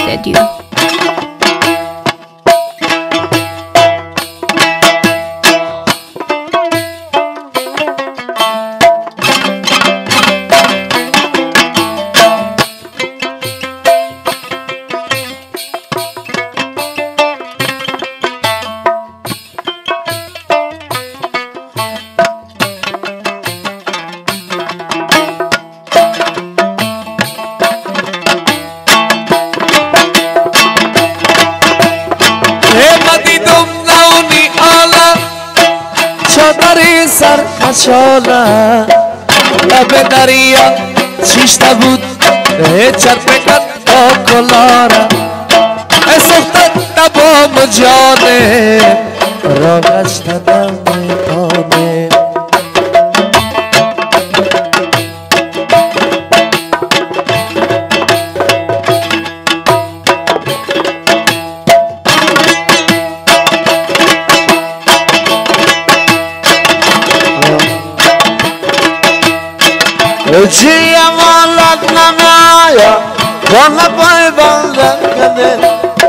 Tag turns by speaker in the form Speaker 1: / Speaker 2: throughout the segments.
Speaker 1: Studio.
Speaker 2: سر مشاله لب دریا چیشته بود چرپکت آکلاره سختت نبام جانه را گشته نمیتانه جیم ولد نمایا وانا پای بندن کنه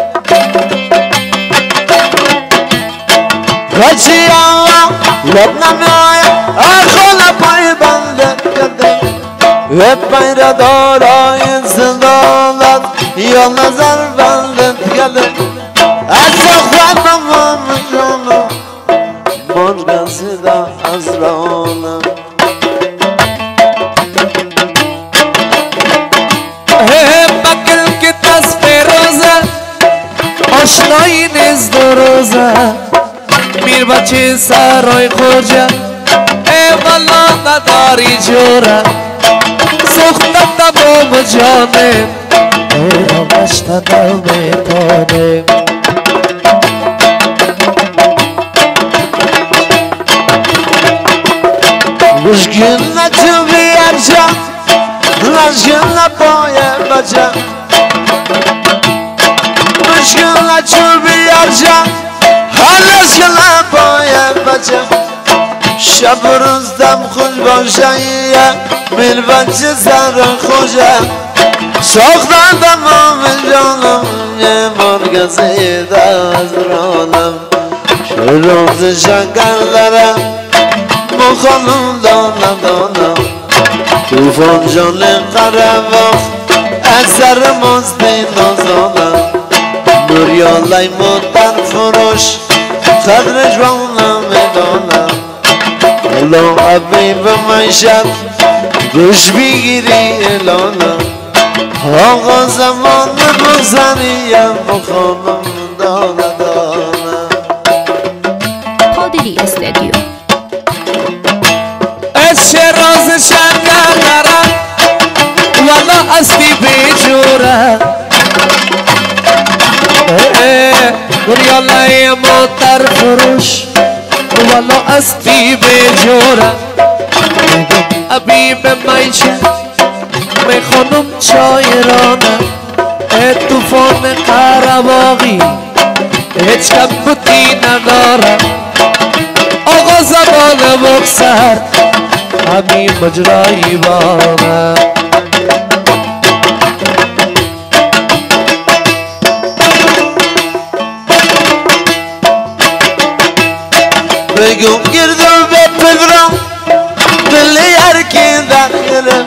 Speaker 2: جیم ولد نمایا وانا پای بندن کنه و پیره دارای زندانت یا نظر بندن کنه از خودم جانم مرگن سیده از رانم آشنایی نیز دو روزه میر بچه سرای خوجه ای والا نداری جوره سختت نبام جانه ای را گشته نمیتانه مشکل نتو بیار جان مشکل نباید بچه مشکل چون بیار جان حالش کلم باید بچه شب و روز دم خوش باشه میل بچه سر خوشه ساختن دمام جانم یه مرگ زیده از رانم روز شکر دارم مخانم دانم توفان جان قرباخ از سر مزدی نازانم نوریالای مدن فروش خدر جوانم میدانم الان عبی به من شب گوش بگیری الانم آقا زمان بزنیم بخانم دانم
Speaker 1: قادری استودیو
Speaker 2: از چه راز شنگر دارم والا استی بیجوره دنیالای موتر فروش والا استی بیجوره ابی به میشه میخونم چای رانه توفان قرباغی هیچ کم بودی نداره آقا زبان بکسر همین مجرایی بامه بگم گردم به پدرم دلی هرکی دخیرم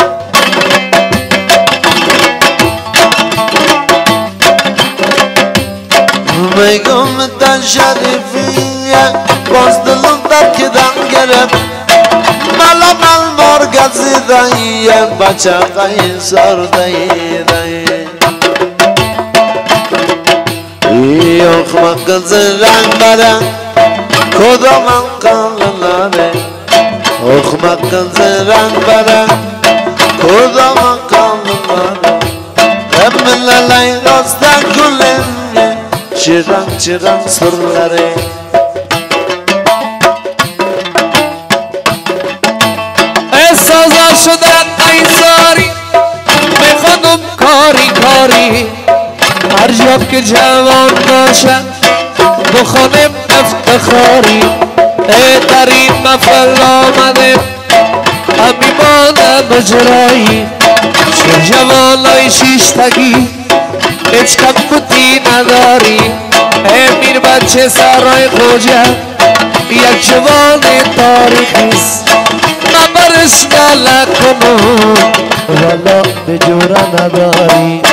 Speaker 2: بگم تا شریفیه باز دلم در کدام گرم مالا مال مرگ زیده بچه قای سرده یخ مقز رنگ برم کدام قلناره اخمق زران برا کدام قلناره امن لای راستا گلن چران سرلاره احساسا شدن ایزاری میخوانم کاری هر جا که جوان باشم بخونم افتخاری ترین مفل آمده همیمان مجرایی چه جوانای شیشتگی هیچ کم بودی نداری امیر بچه سرای خوجه یک جوان تاریخیست من برش گله کنم والا به جوره نداری